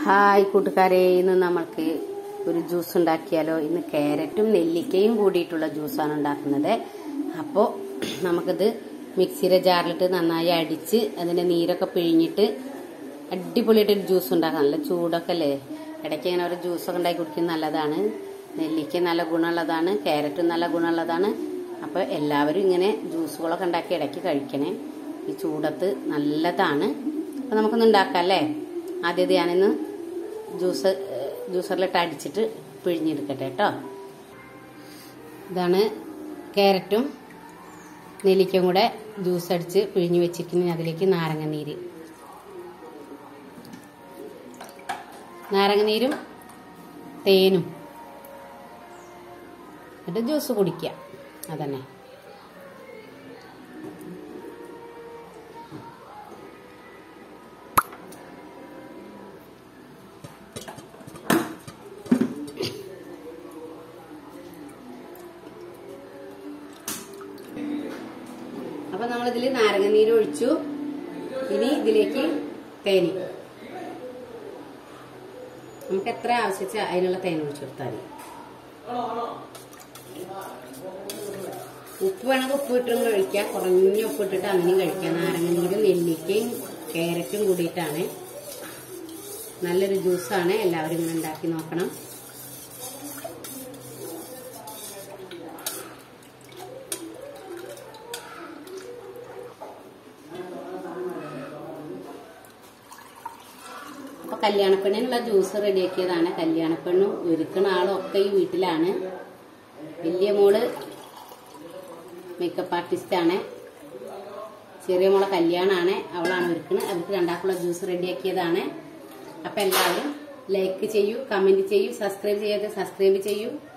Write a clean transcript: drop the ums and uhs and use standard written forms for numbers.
Hi കൂട്ടുകാരെ, ഇന്ന് നമ്മൾക്ക് ഒരു ജ്യൂസ് ഉണ്ടാക്കിയാലോ. ഇന്ന് ക്യാരറ്റും നെല്ലിക്കയും കൂടിയിട്ടുള്ള ജ്യൂസാണ് ഉണ്ടാക്കുന്നത്. അപ്പോൾ നമുക്കിത് മിക്സിയുടെ ജാറിലിട്ട് നന്നായി അടിച്ച് അതിന്റെ നീരൊക്കെ പിഴിഞ്ഞിട്ട് അടിപൊളിയായിട്ടൊരു ജ്യൂസ് ഉണ്ടാക്കാം. നല്ല ചൂടൊക്കെ അല്ലേ, ഇടയ്ക്ക് ഇങ്ങനെ ഒരു ജ്യൂസൊക്കെ ഉണ്ടാക്കി കുടിക്കുന്നത് നല്ലതാണ്. നെല്ലിക്ക നല്ല ഗുണമുള്ളതാണ്, ക്യാരറ്റും നല്ല ഗുണമുള്ളതാണ്. അപ്പോൾ എല്ലാവരും ഇങ്ങനെ ജ്യൂസുകളൊക്കെ ഉണ്ടാക്കി ഇടയ്ക്ക് കഴിക്കണേ. ഈ ചൂടത്ത് നല്ലതാണ്. അപ്പോൾ നമുക്കൊന്ന് ഉണ്ടാക്കാം അല്ലേ. ആദ്യം ഞാനിന്ന് ജ്യൂസറിലിട്ട് അടിച്ചിട്ട് പിഴിഞ്ഞെടുക്കട്ടെ കേട്ടോ. ഇതാണ് ക്യാരറ്റും നെല്ലിക്കയും കൂടെ ജ്യൂസ് അടിച്ച് പിഴിഞ്ഞ് വെച്ചിരിക്കുന്നത്. അതിലേക്ക് നാരങ്ങനീരും തേനും എന്നിട്ട് ജ്യൂസ് കുടിക്കുക. അതന്നെ. അപ്പൊ നമ്മളിതിൽ നാരങ്ങനീര് ഒഴിച്ചു. ഇനി ഇതിലേക്ക് തേന്, നമുക്ക് എത്ര ആവശ്യിച്ച അതിനുള്ള തേൻ ഒഴിച്ചു കൊടുത്താൽ മതി. ഉപ്പ് വേണമെങ്കിൽ ഉപ്പ് ഇട്ടും കഴിക്കാം, കുറഞ്ഞ ഉപ്പ് ഇട്ടിട്ട് അങ്ങനെയും കഴിക്കാം. നാരങ്ങനീരും നെല്ലിക്കയും ക്യാരറ്റും കൂടിയിട്ടാണ് നല്ലൊരു ജ്യൂസാണ്. എല്ലാവരും ഇങ്ങനെ ഉണ്ടാക്കി നോക്കണം. അപ്പൊ കല്യാണപ്പെണ്ണിനുള്ള ജ്യൂസ് റെഡിയാക്കിയതാണ്. കല്യാണപ്പെണ്ണും ഒരുക്കണ ആളും ഒക്കെ ഈ വീട്ടിലാണ്. വലിയ മോള് മേക്കപ്പ് ആർട്ടിസ്റ്റാണ്, ചെറിയ മോളെ കല്യാണമാണ്, അവളാണ് ഒരുക്കുന്നത്. അവർക്ക് രണ്ടാക്കുള്ള ജ്യൂസ് റെഡിയാക്കിയതാണ്. അപ്പൊ എല്ലാവരും ലൈക്ക് ചെയ്യൂ, കമന്റ് ചെയ്യൂ, സബ്സ്ക്രൈബ് ചെയ്യാതെ സബ്സ്ക്രൈബ് ചെയ്യൂ.